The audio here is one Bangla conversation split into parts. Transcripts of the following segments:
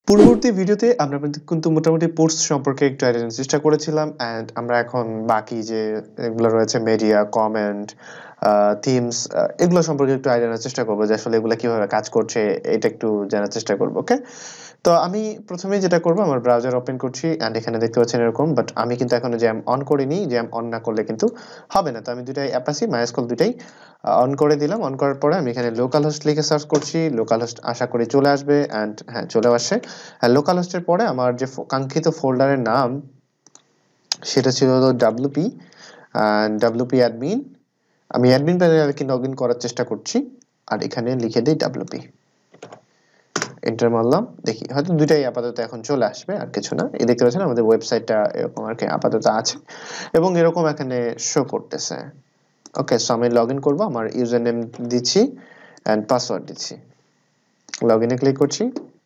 পূর্ববর্তী ভিডিওতে আমরা কিন্তু মোটামুটি পোস্ট সম্পর্কে একটু আইডিয়া নেওয়ার চেষ্টা করেছিলাম অ্যান্ড আমরা এখন বাকি যে এগুলো রয়েছে মিডিয়া, কমেন্ট, থিমস এগুলো সম্পর্কে একটু আইডিয়া নেওয়ার চেষ্টা করবো যে আসলে এগুলো কিভাবে কাজ করছে এটা একটু জানার চেষ্টা করবো। ওকে, তো আমি প্রথমেই যেটা করবো আমার ব্রাউজার ওপেন করছি অ্যান্ড এখানে দেখতে পাচ্ছেন এরকম, বাট আমি কিন্তু এখনো জ্যাম অন করিনি। জ্যাম অন না করলে কিন্তু হবে না। তো আমি দুটাই অ্যাপ আছি মাইস্কুল দুটাই অন করে দিলাম। অন করার পরে আমি এখানে লোকাল হোস্ট লিখে সার্চ করছি। লোকাল হোস্ট আশা করি চলে আসবে অ্যান্ড হ্যাঁ চলেও আসে। আর লোকাল হোস্টের পরে আমার যে কাঙ্ক্ষিত ফোল্ডারের নাম সেটা ছিল ডাব্লিউপি ডাব্লিউপি অ্যাডমিন। আমি অ্যাডমিন প্যানেলে আর কি লগ ইন করার চেষ্টা করছি আর এখানে লিখে দিই ডাব্লিউপি, এন্টার মারলাম। দেখি হয়তো দুইটাই আপাতত এখন চলে আসবে, আর কিছু না। এই দেখতে পাচ্ছেন আমাদের ওয়েবসাইটটা এরকম আর কি আপাতত আছে এবং এরকম এখানে শো করতেছে। ওকে, সো আমি লগ ইন করবো, আমার ইউজার নেম দিচ্ছি অ্যান্ড পাসওয়ার্ড দিচ্ছি, লগ ইনে ক্লিক করছি।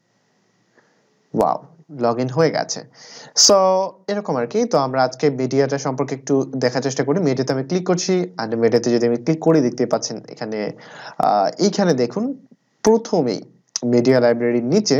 ওয়াও, লগ ইন হয়ে গেছে। সো এরকম আর কি। তো আমরা আজকে মিডিয়াটা সম্পর্কে একটু দেখার চেষ্টা করি। মিডিয়াতে আমি ক্লিক করছি আর মিডিয়াতে যদি আমি ক্লিক করি দেখতে পাচ্ছেন এখানে এইখানে দেখুন প্রথমেই মিডিয়া লাইব্রেরির নিচে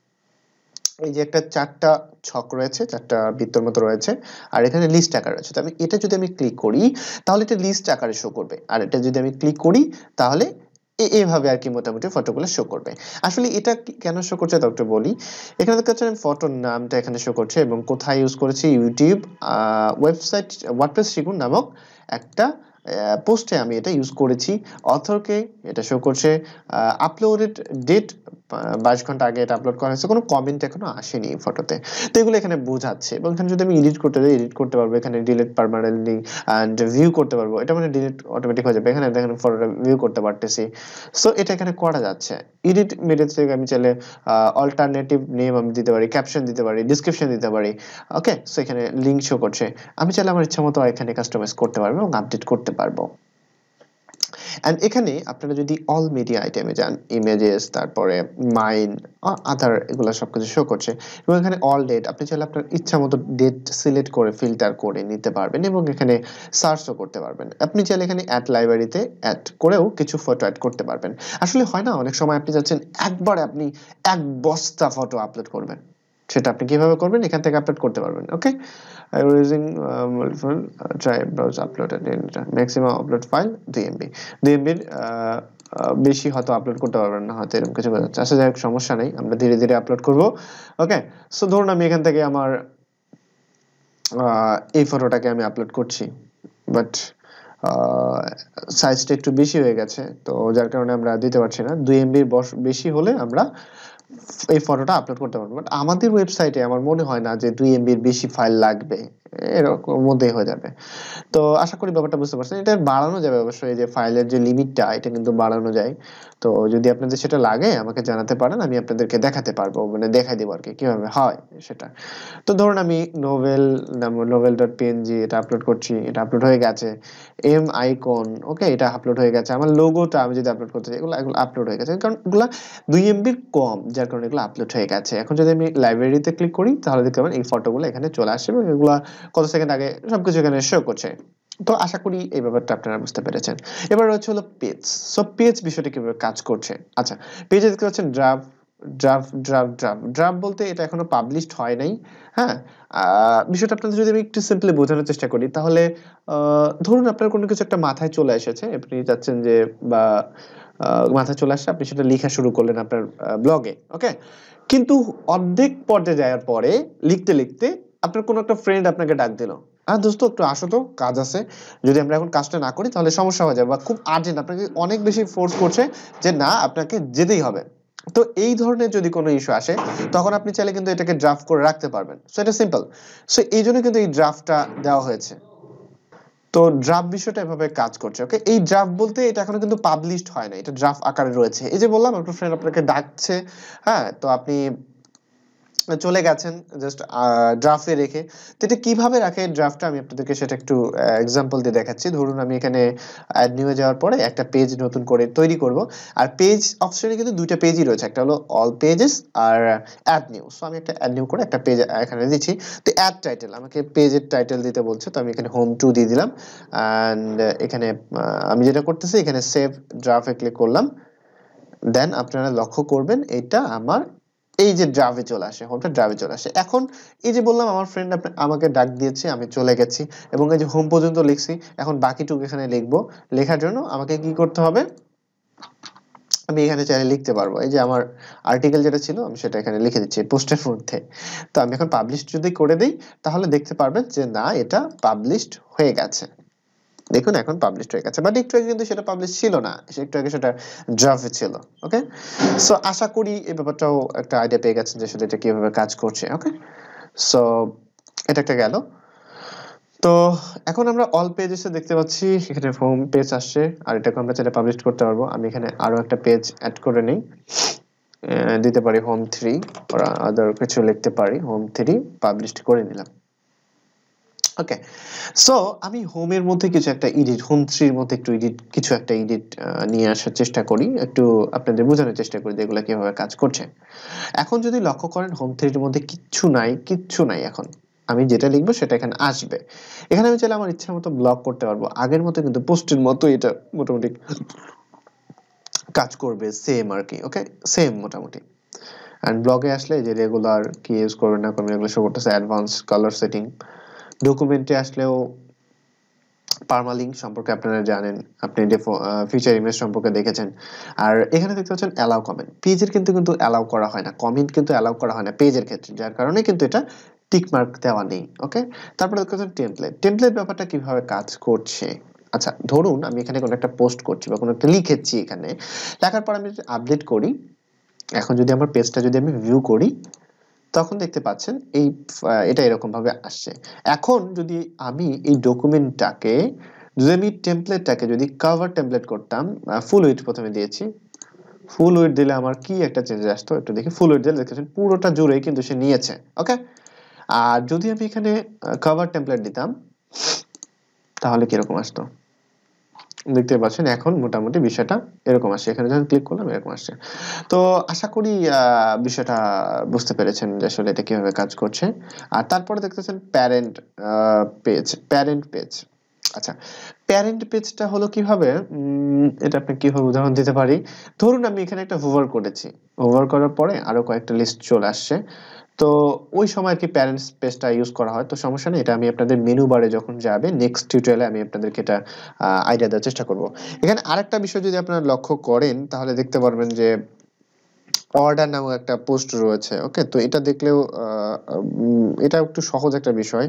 এই যে একটা চারটা ছক রয়েছে, চারটা বৃত্তর মতো রয়েছে আর এখানে লিস্ট আকার রয়েছে। তো আমি এটা যদি আমি ক্লিক করি তাহলে এটা লিস্ট আকারে শো করবে, আর এটা যদি আমি ক্লিক করি তাহলে এভাবে আর কি মোটামুটি ফটোগুলো শো করবে। আসলে এটা কেন শো করছে তা একটু বলি। এখানে দেখতে পাচ্ছেন ফটোর নামটা এখানে শো করছে এবং কোথায় ইউজ করেছি, ইউটিউব ওয়েবসাইট ওয়ার্ডপ্রেস শিখুন নামক একটা পোস্টে আমি এটা ইউজ করেছি। অথরকে এটা শো করছে, আপলোডেড ডেট 22 ঘন্টা আগে এটা আপলোড করা হয়েছে, কোনো কমেন্ট এখনো আসেনি এই ফটোতে। তো এগুলো এখানে বোঝাচ্ছে এবং এখানে যদি আমি এডিট করতে যাই এডিট করতে পারবো, এখানে ডিলিট পার্মানেন্টলি অ্যান্ড ভিউ করতে পারবো। এটা মানে ডিলিট অটোমেটিক হয়ে যাবে, এখানে দেখেন ফটোটা ভিউ করতে পারতেছি। সো এটা এখানে করা যাচ্ছে। এডিট মেথড থেকে আমি চাইলে অল্টারনেটিভ নেম আমি দিতে পারি, ক্যাপশন দিতে পারি, ডিসক্রিপশন দিতে পারি। ওকে, সো এখানে লিঙ্ক শো করছে, আমি চাইলে আমার ইচ্ছা মতো এখানে কাস্টমাইজ করতে পারবো এবং আপডেট করতে পারবো। অ্যান্ড এখানে আপনারা যদি অল মিডিয়া আইটেমে যান, ইমেজেস, তারপরে মাইন, আদার, এগুলো সবকিছু শো করছে এবং এখানে অল ডেট আপনি চাইলে আপনার ইচ্ছা মতো ডেট সিলেক্ট করে ফিল্টার করে নিতে পারবেন এবং এখানে সার্চও করতে পারবেন। আপনি চাইলে এখানে অ্যাড লাইব্রেরিতে অ্যাড করেও কিছু ফটো অ্যাড করতে পারবেন। আসলে হয় না অনেক সময় আপনি চাচ্ছেন একবারে আপনি এক বস্তা ফটো আপলোড করবেন, সেটা আপনি কিভাবে করবেন এখান থেকে আপলোড করতে পারবেন। ওকে, using multiple try browse upload and maximum upload file 2 MB 2 MB বেশি হয়তো আপলোড করতে পারবেন না, হয়তো এরকম কিছু বোঝাচ্ছে। আচ্ছা যাই হোক, সমস্যা নেই, আমরা ধীরে ধীরে আপলোড করব। ওকে, সো ধরুন আমি এখান থেকে আমার এই ফটোটাকে আমি আপলোড করছি, বাট সাইজটা একটু বেশি হয়ে গেছে, তো যার কারণে আমরা দিতে পারছি না। 2 MB বেশি হলে আমরা এই ফটোটা আপলোড করতে পারবো, বাট আমাদের ওয়েবসাইটে আমার মনে হয় না যে 2 MB বেশি ফাইল লাগবে, এরকম মধ্যেই হয়ে যাবে। তো আশা করি ব্যাপারটা বুঝতে পারছেন। এটা বাড়ানো যাবে অবশ্যই, যে ফাইলের যে লিমিটটা এটা কিন্তু বাড়ানো যায়। তো যদি আপনাদের সেটা লাগে আমাকে জানাতে পারেন, আমি আপনাদেরকে দেখাতে পারবো, মানে দেখাই দেবো আর কি কিভাবে হয় সেটা। তো ধরুন আমি novel.png এটা আপলোড করছি, এটা আপলোড হয়ে গেছে। এম আইকন, ওকে, এটা আপলোড হয়ে গেছে। আমার লোগোটা আমি যদি আপলোড করতে চাই, এগুলো এগুলো আপলোড হয়ে গেছে, কারণ এগুলো 2 এমবির কম, যার কারণে এগুলো আপলোড হয়ে গেছে। এখন যদি আমি লাইব্রেরিতে ক্লিক করি তাহলে দেখতে পাবেন এই ফটোগুলো এখানে চলে আসে এবং এগুলা কত সেকেন্ড আগে সবকিছু এখানে শো করছে। তো আশা করি এই ব্যাপারটা আপনারা বুঝতে পেরেছেন। এবার রয়েছে হলো পেজ। সো পেজ বিষয়টা কিভাবে কাজ করছে। আচ্ছা, পেজে দেখতে পাচ্ছেন ড্রাফট ড্রাফট বলতে এটা এখনো পাবলিশড হয় নাই। হ্যাঁ, বিষয়টা আপনাদের যদি আমি একটু সিম্পলি বোঝানোর চেষ্টা করি তাহলে ধরুন আপনার কোনো কিছু একটা মাথায় চলে এসেছে, আপনি চাচ্ছেন যে বা মাথায় চলে আসছে, আপনি সেটা লেখা শুরু করলেন আপনার ব্লগে। ওকে, কিন্তু অর্ধেক পর্যায়ে যাওয়ার পরে লিখতে লিখতে আপনার কোনো একটা ফ্রেন্ড আপনাকে ডাক দিল, দোস্ত একটু আসো তো, কাজ আছে। যদি আমরা এখন কাজটা না করি তাহলে সমস্যা হয়ে যাবে, বা খুব আর্জেন্ট, আপনাকে অনেক বেশি ফোর্স করছে যে না আপনাকে যেতেই হবে। তো এই ধরনের যদি কোনো ইস্যু আসে তখন আপনি চাইলে কিন্তু এটাকে ড্রাফট করে রাখতে পারবেন। সো এটা সিম্পল। সো এই জন্য কিন্তু এই ড্রাফটটা দেওয়া হয়েছে। তো ড্রাফট বিষয়টা এভাবে কাজ করছে। ওকে, এই ড্রাফট বলতে এটা এখনো কিন্তু পাবলিশড হয় না, এটা ড্রাফট আকারে রয়েছে। এই যে বললাম আপনার ফ্রেন্ড আপনাকে ডাকছে, হ্যাঁ, তো আপনি চলে গেছেন জাস্ট ড্রাফটে রেখে। তো এটা কিভাবে রাখে ড্রাফটটা আমি আপনাদেরকে সেটা একটু এক্সাম্পল দিয়ে দেখাচ্ছি। ধরুন আমি এখানে অ্যাড নিউয়ে যাওয়ার পরে একটা পেজ নতুন করে তৈরি করব। আর পেজ অপশনে কিন্তু দুইটা পেজই রয়েছে, একটা হলো অল পেজেস আর অ্যাড নিউ। সো আমি একটা অ্যাড নিউ করে একটা পেজ এখানে দিচ্ছি। তো অ্যাড টাইটেল আমাকে পেজের টাইটেল দিতে বলছে, তো আমি এখানে হোম টু দিয়ে দিলাম। অ্যান্ড এখানে আমি যেটা করতেছি এখানে সেভ ড্রাফটে ক্লিক করলাম। দেন আপনারা লক্ষ্য করবেন এটা আমার এই যে ড্রাইভে চলে আসে, হোমটা ড্রাইভে চলে আসে। এখন এই যে বললাম আমার ফ্রেন্ড আমাকে ডাক দিয়েছে, আমি চলে গেছি এবং এই যে হোম পর্যন্ত লিখছি, এখন বাকিটুকু এখানে লিখবো। লেখার জন্য আমাকে কি করতে হবে, আমি এখানে চাইলে লিখতে পারবো। এই যে আমার আর্টিকেল যেটা ছিল আমি সেটা এখানে লিখে দিচ্ছি পোস্টের মধ্যে। তো আমি এখন পাবলিশ যদি করে দিই তাহলে দেখতে পারবেন যে না, এটা পাবলিশড হয়ে গেছে। দেখুন এখন পাবলিশড হয়ে গেছে, বাট একটু আগে কিন্তু সেটা পাবলিশ ছিল না, একটু আগে সেটা ড্রাফটে ছিল। ওকে, সো আশা করি এই ব্যাপারটাও একটা আইডিয়া পেয়ে গেছেন যে আসলে এটা কিভাবে কাজ করছে। ওকে, সো এটা একটা গেল। তো এখন আমরা অল পেজেসে দেখতে পাচ্ছি এখানে হোম পেজ আসছে, আর এটাকে আমরা চাইলে পাবলিশ করতে পারবো। আমি এখানে আরো একটা পেজ অ্যাড করে নেই, দিতে পারি হোম 3 ওরা আদার কিছু লিখতে পারি, হোম 3 পাবলিশড করে নিলাম। ওকে, সো আমি হোমের মধ্যে কিছু একটা এডিট, হোম 3 এর মধ্যে একটু এডিট, কিছু একটা এডিট নিয়ে আসার চেষ্টা করি, একটু আপনাদের বোঝানোর চেষ্টা করি যে এগুলো কিভাবে কাজ করছে। এখন যদি লক্ষ্য করেন হোম 3 এর মধ্যে কিচ্ছু নাই এখন। আমি যেটা লিখবো সেটা এখানে আসবে। এখানে আমি চাইলে আমার ইচ্ছা মতো ব্লক করতে পারবো, আগের মতো কিন্তু পোস্টের মতো এটা মোটামুটি কাজ করবে, সেম আর কি। ওকে, সেম মোটামুটি। এন্ড ব্লগে আসলে যে রেগুলার কি ইউজ করবেন না করবেন এগুলো শো করতেছে, অ্যাডভান্স কালার সেটিং। ডকুমেন্টে আসলেও পার্মালিঙ্ক সম্পর্কে আপনারা জানেন, আপনি ফিচার ইমেজ সম্পর্কে দেখেছেন। আর এখানে দেখতে পাচ্ছেন অ্যালাউ কমেন্ট, পেজের কিন্তু অ্যালাউ করা হয় না, কমেন্ট কিন্তু অ্যালাউ করা হয় না পেজের ক্ষেত্রে, যার কারণে কিন্তু এটা টিক মার্ক দেওয়া নেই। ওকে, তারপরে দেখতে পাচ্ছেন টেমপ্লেট ব্যাপারটা কিভাবে কাজ করছে। আচ্ছা, ধরুন আমি এখানে কোনো একটা পোস্ট করছি বা কোনো একটা লিখেছি, এখানে লেখার পর আমি আপডেট করি। এখন যদি আমার পেজটা যদি আমি ভিউ করি তখন দেখতে পাচ্ছেন এটা এরকম ভাবে আসছে। এখন যদি আমি এই ডকুমেন্টটাকে, যদি আমি টেমপ্লেটটাকে যদি কভার টেমপ্লেট করতাম, ফুল উইডথ প্রথমে দিয়েছি, ফুল উইডথ দিলে আমার কি একটা চেঞ্জ আসতো একটু দেখি। ফুল উইডথ দিলে দেখতেছেন পুরোটা জুড়েই কিন্তু সে নিয়েছে। ওকে, আর যদি আমি এখানে কভার টেমপ্লেট দিতাম তাহলে কিরকম আসতো দেখতে পাচ্ছেন। এখন মোটামুটি বিষয়টা এরকম আসছে, এখানে যখন ক্লিক করলাম এরকম আসছে। তো আশা করি বিষয়টা বুঝতে পেরেছেন যে আসলে এটা কিভাবে কাজ করছে। আর তারপরে দেখতেছেন প্যারেন্ট পেজ। আচ্ছা, প্যারেন্ট পেজটা হলো কিভাবে, এটা আপনি কিভাবে উদাহরণ দিতে পারি। ধরুন আমি এখানে একটা হোভার করেছি, হোভার করার পরে আরো কয়েকটা লিস্ট চলে আসছে। তো ওই সময় আর কি প্যারেন্টস পেজটা ইউজ করা হয়, তো সমস্যা নেই, এটা আমি আপনাদের মেনু বারে যখন যাবে নেক্সট টিউটোরিয়ালে আমি আপনাদেরকে এটা আইডিয়া দেওয়ার চেষ্টা করব। এখানে আরেকটা বিষয় যদি আপনারা লক্ষ্য করেন তাহলে দেখতে পারবেন যে অর্ডার নামক একটা পোস্ট রয়েছে। ওকে, তো এটা দেখলেও এটা একটু সহজ একটা বিষয়।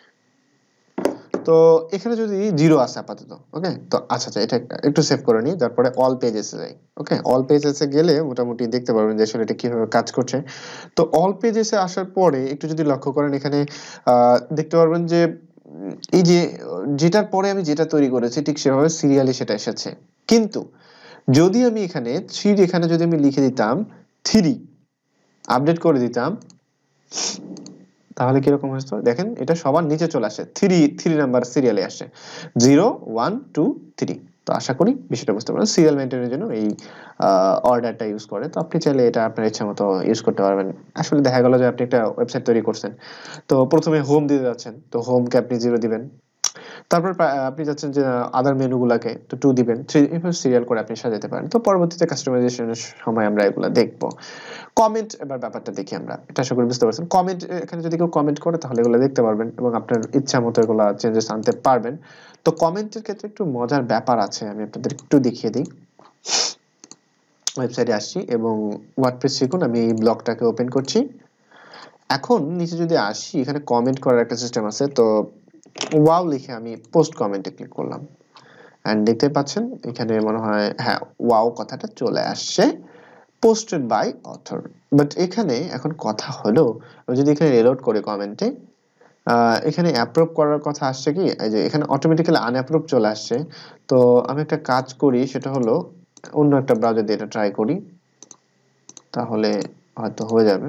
তো এখানে যদি জিরো আছে আপাতত। ওকে, তো আচ্ছা এটা একটু সেভ করে নিই, তারপরে অল পেজেসে যাই। ওকে, অল পেজেসে গেলে মোটামুটি দেখতে পারবেন যে আসলে এটা কিভাবে কাজ করছে। তো অল পেজেসে আসার পরে একটু যদি লক্ষ্য করেন এখানে দেখতে পারবেন যে এই যে যেটার পরে আমি যেটা তৈরি করেছি ঠিক সেভাবে সিরিয়ালি সেটা এসেছে। কিন্তু যদি আমি এখানে এখানে যদি আমি লিখে দিতাম 3, আপডেট করে দিতাম তাহলে কিরকম আসতো দেখেন, এটা সবার নিচে চলে আসে, থ্রি নাম্বার সিরিয়ালে আসে, 0 1 2 3। তো আশা করি বিষয়টা বুঝতে পারবেন, সিরিয়াল মেনটেনের জন্য এই অর্ডারটা ইউজ করে। তো আপনি চাইলে এটা আপনার ইচ্ছা মতো ইউজ করতে পারবেন। আসলে দেখা গেল যে আপনি একটা ওয়েবসাইট তৈরি করছেন, তো প্রথমে হোম দিতে যাচ্ছেন, তো হোমকে আপনি 0 দিবেন। তারপর আপনি চাচ্ছেন যে আদার মেনুগুলাকে তো 2 দিবেন, 3 এভাবে সিরিয়াল করে আপনি সাজাতে পারেন। তো পরবর্তীতে কাস্টমাইজেশনের সময় আমরা এগুলা দেখব। কমেন্ট এবার ব্যাপারটা দেখি আমরা, এটা আশা করি বুঝতে পারছেন। কমেন্ট, এখানে যদি কেউ কমেন্ট করে তাহলে এগুলো দেখতে পারবেন এবং আপনার ইচ্ছা মতো এগুলো চেঞ্জেস আনতে পারবেন। তো কমেন্টের ক্ষেত্রে একটু মজার ব্যাপার আছে, আমি আপনাদের একটু দেখিয়ে দিই। ওয়েবসাইটে আসছি এবং ওয়ার্ডপ্রেস শিখুন, আমি এই ব্লগটাকে ওপেন করছি। এখন নিচে যদি আসি এখানে কমেন্ট করার একটা সিস্টেম আছে, তো ওয়াও লিখে আমি পোস্ট কমেন্টে ক্লিক করলাম, এন্ড দেখতে পাচ্ছেন এখানে মনে হয় হ্যাঁ ওয়াও কথাটা চলে আসছে, পোস্টেড বাই অথর। বাট এখানে এখন কথা হলো, আমি যদি এখানে রিলোড করি কমেন্টে, এখানে অ্যাপ্রুভ করার কথা আসছে কি, এই যে এখানে অটোমেটিক্যালি আনঅ্যাপ্রুভ চলে আসছে। তো আমি একটা কাজ করি, সেটা হলো অন্য একটা ব্রাউজার দিয়ে এটা ট্রাই করি, তাহলে হয়তো হয়ে যাবে।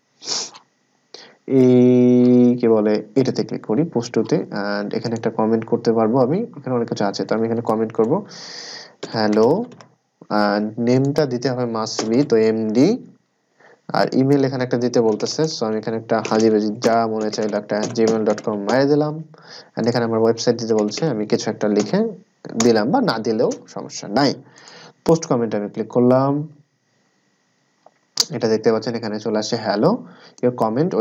এই কি বলে, এটাতে ক্লিক করি পোস্টতে, এন্ড এখানে একটা কমেন্ট করতে পারবো আমি, এখানে অনেক কিছু আছে, তো আমি এখানে কমেন্ট করব হ্যালো, নেমটা দিতে হবে মাস্ট বি, তো এমডি, আর ইমেল এখানে একটা দিতে বলতেছে, সো আমি এখানে একটা হাজিবাজি যা মনে চাইলো একটা gmail.com মারিয়ে দিলাম, এন্ড এখানে আমার ওয়েবসাইট দিতে বলছে, আমি কিছু একটা লিখে দিলাম বা না দিলেও সমস্যা নাই। পোস্ট কমেন্ট আমি ক্লিক করলাম, এটা দেখতে পাচ্ছেন এখানে চলে আসছে hello your comment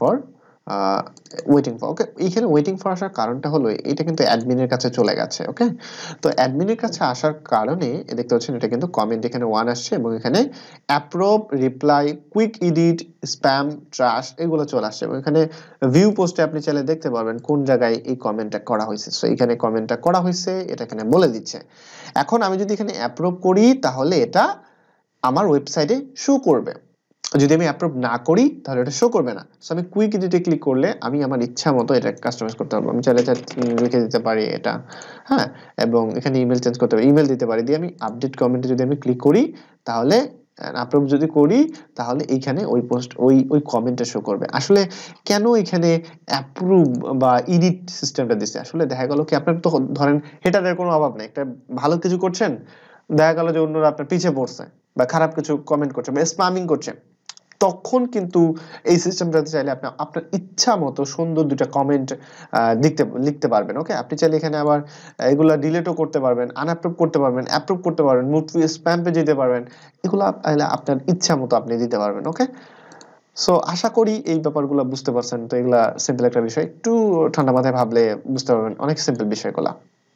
waiting for okay. এইখানে ওয়েটিং ফর আসার কারণটা হলো এটা কিন্তু অ্যাডমিনের কাছে চলে গেছে। ওকে, তো অ্যাডমিনের কাছে আসার কারণে দেখতে পাচ্ছেন এটা কিন্তু কমেন্ট এখানে 1 আসছে এবং এখানে approve, reply, quick edit, spam, trash এগুলো চলে আসছে এবং এখানে ভিউ পোস্টে আপনি চাইলে দেখতে পারবেন কোন জায়গায় এই কমেন্টটা করা হয়েছে। সো এখানে কমেন্টটা করা হয়েছে, এটা এখানে বলে দিচ্ছে। এখন আমি যদি এখানে অ্যাপ্রুভ করি তাহলে এটা আমার ওয়েবসাইটে শো করবে। যদি আমি অ্যাপ্রুভ না করি তাহলে এটা শো করবে না। সো আমি কুইক এডিটে ক্লিক করলে আমি আমার ইচ্ছা মতো এটা কাস্টমাইজ করতে পারবো। আমি চাইলে লিখে দিতে পারি এটা, হ্যাঁ, এবং এখানে ইমেল চেঞ্জ করতে পারি, ইমেল দিতে পারি। দিয়ে আমি আপডেট কমেন্টে যদি আমি ক্লিক করি তাহলে আপলোড যদি করি তাহলে এইখানে ওই পোস্ট ওই কমেন্টটা শো করবে। আসলে কেন এখানে অ্যাপ্রুভ বা এডিট সিস্টেমটা দিচ্ছে, আসলে দেখা গেল কি আপনার তো ধরেন হেটারের কোনো অভাব নেই, একটা ভালো কিছু করছেন, দেখা গেল যে অন্যরা আপনার পিছিয়ে পড়ছে বা খারাপ কিছু কমেন্ট করছে বা স্প্যামিং করছে, তখন কিন্তু এই সিস্টেমটাতে চাইলে আপনি আপনার ইচ্ছা মতো সুন্দর দুটা কমেন্ট লিখতে পারবেন। ওকে, আপনি চাইলে এখানে আবার এগুলা ডিলিটও করতে পারবেন, আনঅ্যাপ্রুভ করতে পারবেন, অ্যাপ্রুভ করতে পারবেন, মুভ টু স্প্যাম পেজে দিতে পারবেন। এগুলা আপনার ইচ্ছা মতো আপনি দিতে পারবেন। ওকে, সো আশা করি এই ব্যাপারগুলো বুঝতে পারছেন। তো এগুলা সিম্পল একটা বিষয়, একটু ঠান্ডা মাথায় ভাবলে বুঝতে পারবেন অনেক সিম্পল বিষয়গুলা।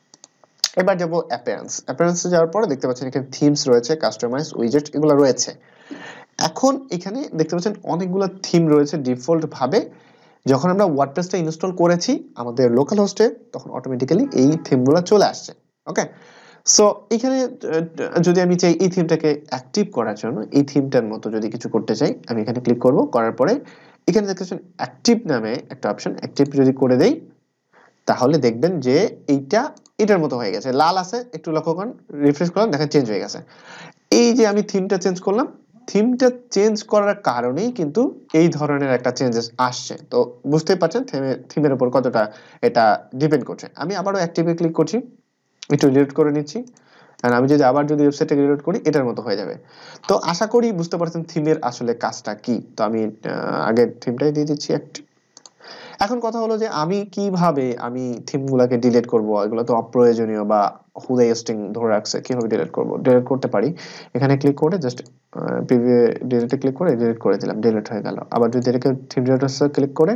এবার যাবো অ্যাপিয়ারেন্সে যাওয়ার পরে দেখতে পাচ্ছেন এখানে থিমস রয়েছে, কাস্টমাইজ, উইজেট এগুলো রয়েছে। এখন এখানে দেখতে পাচ্ছেন অনেকগুলো থিম রয়েছে ডিফল্ট ভাবে। যখন আমরা ওয়ার্ডপ্রেসটা ইনস্টল করেছি আমাদের লোকাল হোস্টে তখন অটোমেটিক্যালি এই থিমগুলো চলে আসছে। ওকে, সো এখানে যদি আমি চাই এই থিমটাকে অ্যাক্টিভ করার জন্য, এই থিমটার মতো যদি কিছু করতে চাই, আমি এখানে ক্লিক করব, করার পরে এখানে দেখতে পাচ্ছেন অ্যাক্টিভ নামে একটা অপশন, অ্যাক্টিভ যদি করে দেই তাহলে দেখবেন যে এটার মতো হয়ে গেছে, লাল আছে, একটু লক্ষ্য করুন, রিফ্রেশ করলাম, দেখেন চেঞ্জ হয়ে গেছে। এই যে আমি থিমটা চেঞ্জ করলাম, থিমটা চেঞ্জ করার কারণেই কিন্তু এই ধরনের একটা চেঞ্জেস আসছে। তো বুঝতেই পারছেন থিমের উপর কতটা এটা ডিপেন্ড করছে। আমি আবারও অ্যাক্টিভে ক্লিক করছি, একটু রিলোড করে নিচ্ছি, আর আমি যদি আবার যদি ওয়েবসাইটে রিলোড করি এটার মতো হয়ে যাবে। তো আশা করি বুঝতে পারছেন থিমের আসলে কাজটা কি। তো আমি আগের থিমটাই দিয়ে দিচ্ছি অ্যাক্টিভ। এখন কথা হলো যে আমি কিভাবে আমি থিমগুলোকে ডিলিট করব, এগুলো তো অপ্রয়োজনীয় বা হুদাই স্ট্রিং ধরে রাখছে, কিভাবে ডিলিট করব? ডিলিট করতে পারি, এখানে ক্লিক করে জাস্ট প্রিভিউ ডিলিটে ক্লিক করে ডিলিট করে দিলাম, ডিলিট হয়ে গেল। আবার যদি এটাকে থিম ডিলিটার ক্লিক করে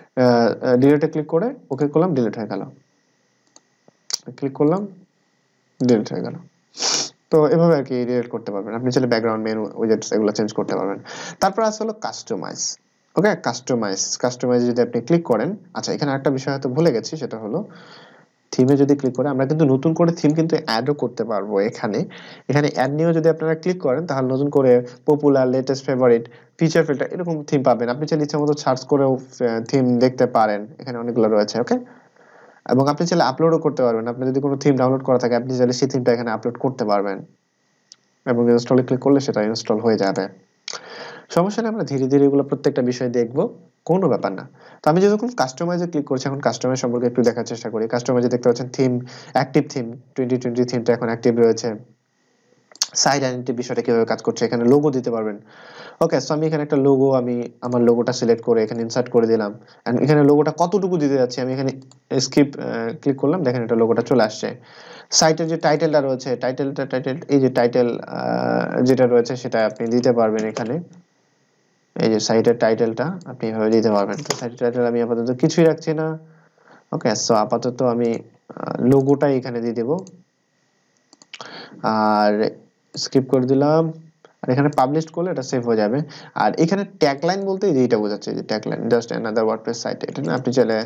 ডিলিটে ক্লিক করে ওকে করলাম, ডিলিট হয়ে গেল, ক্লিক করলাম, ডিলিট হয়ে গেল। তো এভাবে আর কি ডিলিট করতে পারবেন। আপনি চাইলে ব্যাকগ্রাউন্ড মেনু উইজেটস এগুলো চেঞ্জ করতে পারবেন। তারপর আছে হলো কাস্টমাইজ। ওকে, কাস্টমাইজ যদি আপনি ক্লিক করেন, আচ্ছা এখানে একটা বিষয় হয়তো ভুলে গেছি, সেটা হলো থিমে যদি ক্লিক করে আমরা কিন্তু নতুন করে থিম কিন্তু অ্যাডও করতে পারবো। এখানে এখানে অ্যাড নিয়েও যদি আপনারা ক্লিক করেন তাহলে নতুন করে popular, latest, favourite, feature filter এরকম থিম পাবেন। আপনি চাইলে ইচ্ছা মতো সার্চ করেও থিম দেখতে পারেন, এখানে অনেকগুলো রয়েছে। ওকে, এবং আপনি চাইলে আপলোডও করতে পারবেন। আপনি যদি কোনো থিম ডাউনলোড করা থাকে আপনি চাইলে সেই থিমটা এখানে আপলোড করতে পারবেন এবং ইনস্টলে ক্লিক করলে সেটা ইনস্টল হয়ে যাবে। সমস্যা নেই, আমরা ধীরে ধীরে এগুলো প্রত্যেকটা বিষয় দেখবো, কোনো ব্যাপার না। তো আমি যখন কাস্টমাইজে ক্লিক করছি, এখন কাস্টমাইজ সম্পর্কে একটু দেখার চেষ্টা করি। কাস্টমাইজে দেখতে পাচ্ছেন থিম, অ্যাক্টিভ থিম 2020 থিমটা এখন অ্যাক্টিভ রয়েছে। সাইড আইডেন্টিটি বিষয়টা কিভাবে কাজ করছে, এখানে লোগো দিতে পারবেন। ওকে, সো আমি এখানে একটা লোগো, আমি আমার লোগোটা সিলেক্ট করে এখানে ইনসার্ট করে দিলাম। এন্ড এখানে লোগোটা কতটুকু দিতে যাচ্ছি আমি এখানে স্কিপ ক্লিক করলাম, দেখেন এটা লোগোটা চলে আসছে। সাইটের যে টাইটেলটা রয়েছে, টাইটেল এই যে টাইটেল যেটা রয়েছে সেটা আপনি দিতে পারবেন এখানে। এই যে সাইটের টাইটেলটা আপনি এভাবে দিতে পারবেন। তো সাইটের টাইটেল আমি আপাতত কিছুই রাখছি না। ওকে, সো আপাতত আমি লোগোটাই এখানে দিয়ে দেব আর স্কিপ করে দিলাম। আর এখানে পাবলিশ করলে এটা সেভ হয়ে যাবে। আর এখানে ট্যাগলাইন বলতে এইটা বোঝাচ্ছে, যে tagline just another WordPress site, এটা না আপনি চাইলে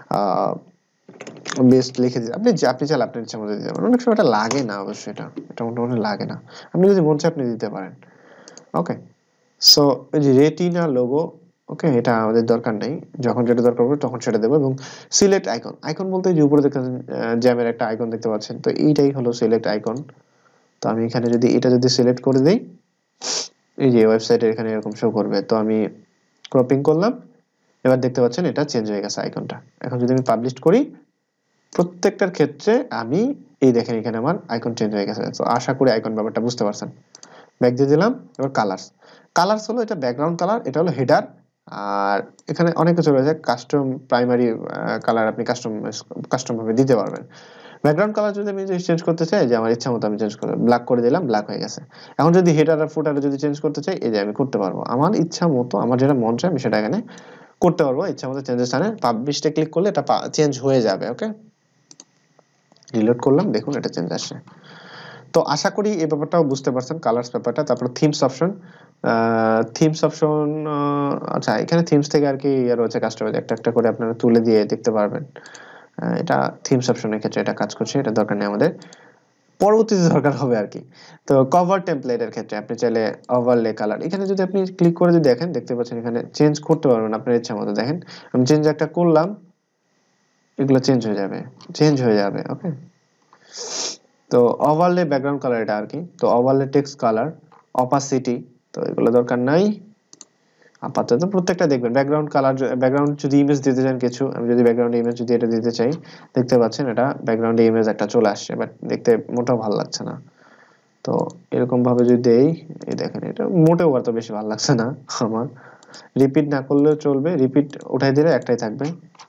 বেস্ট লিখে দিতে, আপনি চাইলে আপনার ইচ্ছা মতো দিতে পারেন। অনেক সময় এটা লাগে না, অবশ্যই এটা মোটামুটি লাগে না, আপনি যদি মন চায় আপনি দিতে পারেন। ওকে, সো এই যে রেটিনা লোগো, ওকে, এটা আমাদের দরকার নেই, যখন যেটা দরকার হবে তখন সেটা দেবো। এবং সিলেক্ট আইকন, আইকন বলতে যে উপরে দেখতে জ্যামের একটা আইকন দেখতে পাচ্ছেন, তো এইটাই হলো সিলেক্ট আইকন। তো আমি এখানে যদি এটা যদি সিলেক্ট করে দেই, এই যে ওয়েবসাইটের এখানে এরকম শো করবে। তো আমি ক্রপিং করলাম, এবার দেখতে পাচ্ছেন এটা চেঞ্জ হয়ে গেছে আইকনটা। এখন যদি আমি পাবলিশ করি প্রত্যেকটার ক্ষেত্রে আমি এই দেখেন এখানে আমার আইকন চেঞ্জ হয়ে গেছে। তো আশা করি আইকন ব্যাপারটা বুঝতে পারছেন। ব্যাক দিয়ে দিলাম। এবার কালার্স হলো এটা ব্যাকগ্রাউন্ড কালার, এটা হলো হেডার। আর এখানে অনেক কিছু রয়েছে, কাস্টম প্রাইমারি কালার আপনি কাস্টম ভাবে দিতে পারবেন। ব্যাকগ্রাউন্ড কালার যদি আমি চেঞ্জ করতে চাই, যে আমার ইচ্ছা মতো আমি চেঞ্জ করে ব্ল্যাক করে দিলাম, ব্ল্যাক হয়ে গেছে। এখন যদি হেডার আর ফুটারে যদি চেঞ্জ করতে চাই, এই যে আমি করতে পারবো আমার ইচ্ছা মতো, আমার যেটা মন চায় আমি সেটা এখানে করতে পারবো ইচ্ছা মতো চেঞ্জেস আনে। পাবলিশে ক্লিক করলে এটা চেঞ্জ হয়ে যাবে। ওকে, রিলোড করলাম, দেখুন এটা চেঞ্জ আসছে। তো আশা করি এই ব্যাপারটাও বুঝতে পারছেন, কালার্স ব্যাপারটা। তারপর থিমস অপশন, থিমস অপশন, আচ্ছা এখানে থিমস থেকে আর কি রয়েছে কাস্টমাইজ, একটা একটা করে আপনারা তুলে দিয়ে দেখতে পারবেন। এটা থিমস অপশনের ক্ষেত্রে এটা কাজ করছে, এটা দরকার নেই আমাদের, পরবর্তীতে দরকার হবে আর কি। তো কভার টেমপ্লেটের ক্ষেত্রে আপনি চাইলে ওভারলে কালার, এখানে যদি আপনি ক্লিক করে যদি দেখেন, দেখতে পাচ্ছেন এখানে চেঞ্জ করতে পারবেন আপনার ইচ্ছা মতো। দেখেন আমি চেঞ্জ একটা করলাম, এগুলো চেঞ্জ হয়ে যাবে, চেঞ্জ হয়ে যাবে। ওকে, তো ওভারলে ব্যাকগ্রাউন্ড কালার এটা আর কি। তো ওভারলে টেক্সট কালার, অপাসিটি, তো এগুলো দরকার নাই আপাতত। প্রত্যেকটা দেখবেন ব্যাকগ্রাউন্ড কালার, ব্যাকগ্রাউন্ড যদি ইমেজ দিতে চান কিছু, আমি যদি ব্যাকগ্রাউন্ড ইমেজ যদি এটা দিতে চাই, দেখতে পাচ্ছেন এটা ব্যাকগ্রাউন্ডে ইমেজ একটা চলে আসছে, বাট দেখতে মোটেও ভালো লাগছে না। তো এরকম ভাবে যদি দেই, এই দেখেন এটা মোটেও আর তো বেশি ভালো লাগছে না আমার। রিপিট না করলেও চলবে, রিপিট উঠাই দিলে একটাই থাকবে।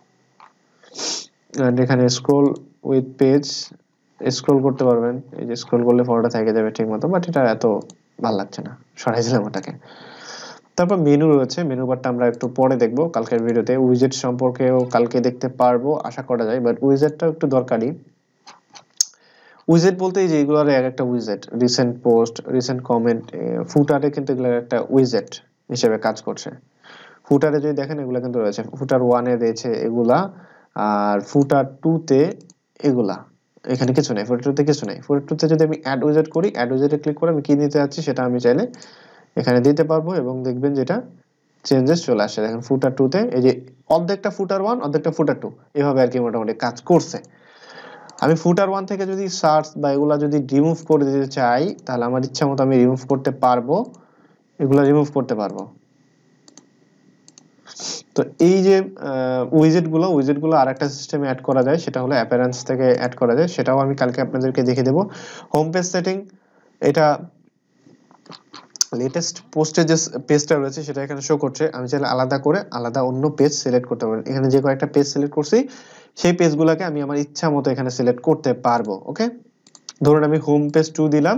আর এখানে স্ক্রল উইথ পেজ, স্ক্রল করতে পারবেন, এই যে স্ক্রল করলে ফটোটা থেকে যাবে ঠিক মতো, বাট এটা এত ভালো লাগছে না, সরাই দিলাম ওটাকে। তারপর মেনু রয়েছে, মেনু বারটা আমরা একটু পরে দেখবো কালকের ভিডিওতে। উইজেট সম্পর্কেও কালকে দেখতে পারবো আশা করা যায়, বাট উইজেটটা একটু দরকারি। উইজেট বলতে এই যে এগুলোর এক একটা উইজেট, রিসেন্ট পোস্ট, রিসেন্ট কমেন্ট, ফুটারে কিন্তু এগুলো একটা উইজেট হিসেবে কাজ করছে। ফুটারে যদি দেখেন এগুলো কিন্তু রয়েছে, ফুটার ওয়ানে রয়েছে এগুলা, আর ফুটার টু তে এগুলা, এখানে কিছু নেই, ফুটার টু তে কিছু নেই। ফুটার টু তে যদি আমি অ্যাড উইজেট করি, অ্যাড উইজেটে ক্লিক করে আমি কি নিতে যাচ্ছি সেটা আমি চাইলে এখানে দিতে পারবো, এবং দেখবেন যেটা চেঞ্জেস চলে আসে। দেখেন ফুটার টু তে এই যে অর্ধেকটা ফুটার ওয়ান, অর্ধেকটা ফুটার টু, এভাবে আর কি মোটামুটি কাজ করছে। আমি ফুটার ওয়ান থেকে যদি সার্চ বা এগুলা যদি রিমুভ করে দিতে চাই, তাহলে আমার ইচ্ছা মতো আমি রিমুভ করতে পারবো, এগুলা রিমুভ করতে পারবো। তো এই যে উইজেট গুলো আরেকটা সিস্টেমে অ্যাড করা যায়, সেটা হলো অ্যাপিয়ারেন্স থেকে অ্যাড করা যায়, সেটাও আমি কালকে আপনাদেরকে দেখিয়ে দেবো। হোম পেজ সেটিং, এটা লেটেস্ট পোস্টে যে পেজটা রয়েছে সেটা এখানে শো করছে, আমি চাইলে আলাদা করে আলাদা অন্য পেজ সিলেক্ট করতে পারি। এখানে যে কয়েকটা পেজ সিলেক্ট করছি সেই পেজগুলোকে আমি আমার ইচ্ছা মতো এখানে সিলেক্ট করতে পারবো। ওকে, ধরুন আমি হোম পেজ 2 দিলাম,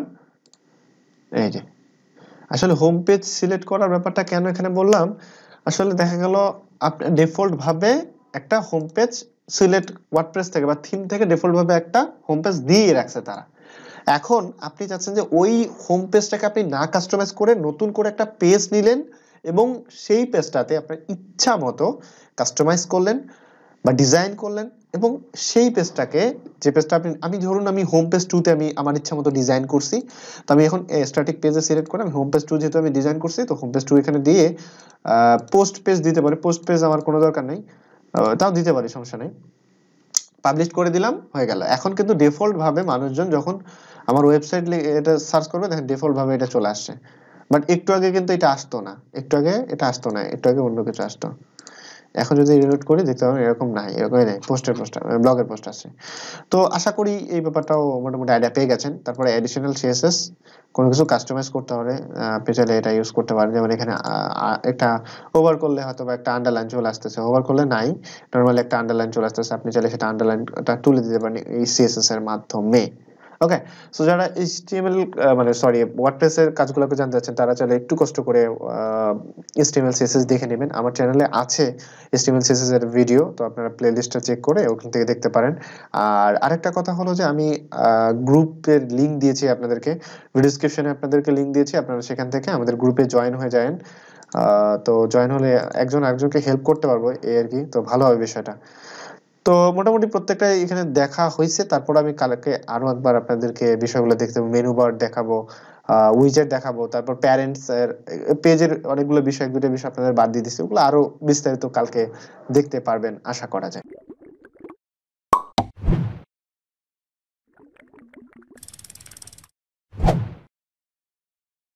এই যে আসলে হোম পেজ সিলেক্ট করার ব্যাপারটা কেন এখানে বললাম, আসলে দেখা গেল আপনার ডিফল্ট ভাবে একটা হোম পেজ সিলেক্ট ওয়ার্ডপ্রেস থেকে বা থিম থেকে ডিফল্ট ভাবে একটা হোম পেজ দিয়ে রাখছে তারা। এখন আপনি চাচ্ছেন যে ওই হোম পেজটাকে আপনি না কাস্টমাইজ করে নতুন করে একটা পেজ নিলেন, এবং সেই পেজটাতে আপনার ইচ্ছা মতো কাস্টমাইজ করলেন বা ডিজাইন করলেন, এবং সেই পেজটাকে, যে পেজটা আপনি, আমি ধরুন আমি হোম পেজ 2 তে আমি আমার ইচ্ছা মতো ডিজাইন করছি, তো আমি এখন স্ট্যাটিক পেজে সিলেক্ট করে আমি হোম পেজ 2 যেহেতু আমি ডিজাইন করছি, তো হোম পেজ 2 এখানে দিয়ে পোস্ট পেজ দিতে পারি। পোস্ট পেজ আমার কোনো দরকার নেই, তাও দিতে পারি, সমস্যা নেই। পাবলিশ করে দিলাম, হয়ে গেল। এখন কিন্তু ডিফল্ট ভাবে মানুষজন যখন আমার ওয়েবসাইট এটা সার্চ করবে, দেখেন ডিফল্ট ভাবে এটা চলে আসছে। বাট একটু আগে কিন্তু এটা আসতো না, একটু আগে এটা আসতো না, একটু আগে অন্য কিছু আসতো। এখন যদি রিলোড করি দেখতে পাবেন এরকম নাই, এরকমই নাই, ব্লগের পোস্ট আছে। তো আশা করি এই ব্যাপারটাও মোটামুটি আইডিয়া পেয়ে গেছেন। তারপরে অ্যাডিশনাল সিএসএস, কোনো কিছু কাস্টমাইজ করতে হলে আপনি চাইলে এটা ইউজ করতে পারেন। যেমন এখানে একটা ওভার করলে হয়তো বা একটা আন্ডারলাইন চলে আসতেছে, ওভার করলে নাই, নর্মালি একটা আন্ডারলাইন চলে আসতেছে, আপনি চাইলে সেটা আন্ডারলাইনটা তুলে দিতে পারেন এই সিএসএস এর মাধ্যমে। ওকে, সো যারা এইচটিএমএল মানে সরি ওয়ার্ডপ্রেস এর কাজগুলোকে জানতে চাচ্ছেন, তারা চাইলে একটু কষ্ট করে এইচটিএমএল সিএসএস দেখে নেবেন। আমার চ্যানেলে আছে এইচটিএমএল সিএসএস এর ভিডিও, তো আপনারা প্লেলিস্টটা চেক করে ওখান থেকে দেখতে পারেন। আর আরেকটা কথা হলো যে আমি গ্রুপের লিংক দিয়েছি আপনাদেরকে, ভিডিও ডেসক্রিপশনে আপনাদেরকে লিংক দিয়েছি, আপনারা সেখান থেকে আমাদের গ্রুপে জয়েন হয়ে যাবেন। তো জয়েন হলে একজন আরেকজনকে হেল্প করতে পারবো, এই আর কি। তো ভালো হবে বিষয়টা। তো মোটামুটি প্রত্যেকটা এখানে দেখা হয়েছে। তারপর আমি কালকে আরো একবার আপনাদেরকে বিষয়গুলো দেখতে, মেনু বার দেখাবো, উইজেট দেখাবো, তারপর প্যারেন্টস এর পেজের অনেকগুলো বিষয়, এক দুটো বিষয় আপনাদের বাদ দিয়ে দিচ্ছি, ওগুলো আরো বিস্তারিত কালকে দেখতে পারবেন আশা করা যায়।